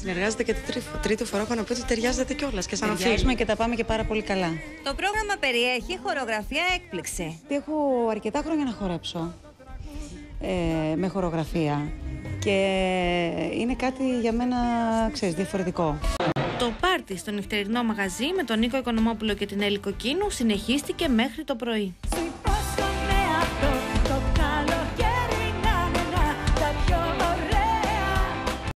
Συνεργάζεται και τρίτη φορά που να πει ότι ταιριάζεται κιόλας και σαν Ταιριάζουμε και τα πάμε και πάρα πολύ καλά. Το πρόγραμμα περιέχει χορογραφία έκπληξη. Έχω αρκετά χρόνια να χορέψω με χορογραφία και είναι κάτι για μένα, ξέρεις, διαφορετικό. Το πάρτι στο νυχτερινό μαγαζί με τον Νίκο Οικονομόπουλο και την Έλλη Κοκκίνου συνεχίστηκε μέχρι το πρωί.